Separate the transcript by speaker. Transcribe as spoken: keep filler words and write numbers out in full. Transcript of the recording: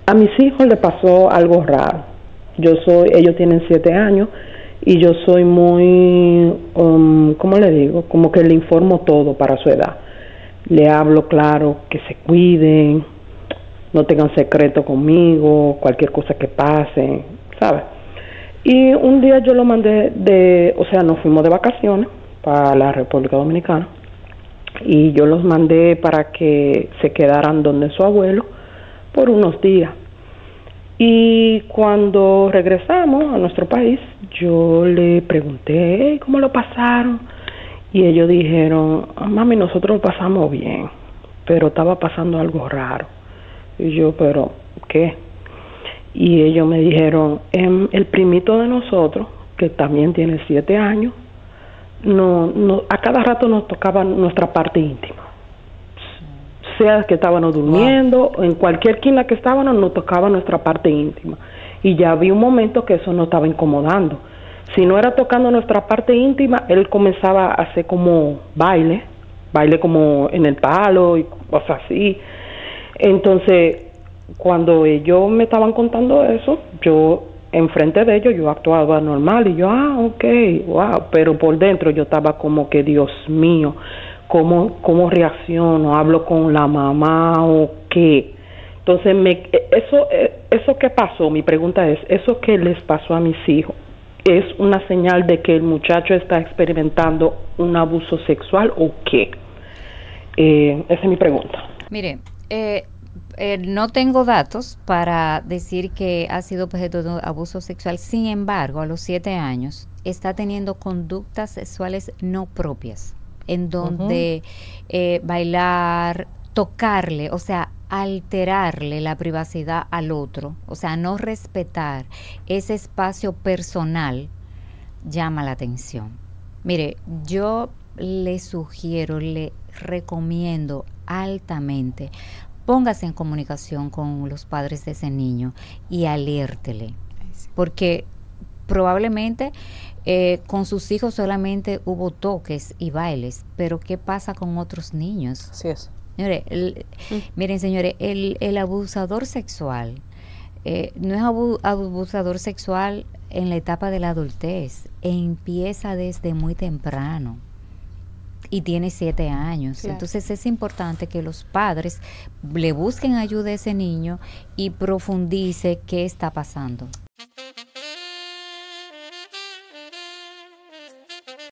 Speaker 1: A mis hijos les pasó algo raro. Yo soy, ellos tienen siete años y yo soy muy, um, ¿cómo le digo? Como que le informo todo para su edad. Le hablo claro, que se cuiden, no tengan secreto conmigo, cualquier cosa que pase, ¿sabes? Y un día yo lo mandé de, o sea, nos fuimos de vacaciones para la República Dominicana y yo los mandé para que se quedaran donde su abuelo por unos días. Y cuando regresamos a nuestro país, yo le pregunté, hey, ¿cómo lo pasaron? Y ellos dijeron, mami, nosotros lo pasamos bien, pero estaba pasando algo raro. Y yo, pero, ¿qué? Y ellos me dijeron, em, el primito de nosotros, que también tiene siete años, no, no, a cada rato nos tocaba nuestra parte íntima. Sea que estábamos durmiendo, wow. En cualquier esquina que estábamos, nos tocaba nuestra parte íntima. Y ya había un momento que eso nos estaba incomodando. Si no era tocando nuestra parte íntima, él comenzaba a hacer como baile, baile como en el palo y cosas así. Entonces, cuando ellos me estaban contando eso, yo, enfrente de ellos, yo actuaba normal y yo, ah, ok, wow. Pero por dentro yo estaba como que, Dios mío, ¿Cómo, cómo reacciono? ¿Hablo con la mamá o qué? Entonces, me, eso, eso que pasó, mi pregunta es, ¿eso que les pasó a mis hijos es una señal de que el muchacho está experimentando un abuso sexual o qué? Eh, esa es mi pregunta.
Speaker 2: Mire, eh, eh, no tengo datos para decir que ha sido objeto de abuso sexual, sin embargo, a los siete años está teniendo conductas sexuales no propias, en donde uh-huh. eh, bailar, tocarle, o sea, alterarle la privacidad al otro, o sea, no respetar ese espacio personal, llama la atención. Mire, yo le sugiero, le recomiendo altamente, póngase en comunicación con los padres de ese niño y alértele, porque probablemente Eh, con sus hijos solamente hubo toques y bailes, pero ¿qué pasa con otros niños?
Speaker 3: Así es.
Speaker 2: Señores, el, mm. miren, señores, el, el abusador sexual eh, no es abu abusador sexual en la etapa de la adultez, empieza desde muy temprano y tiene siete años. Claro. Entonces es importante que los padres le busquen ayuda a ese niño y profundice qué está pasando.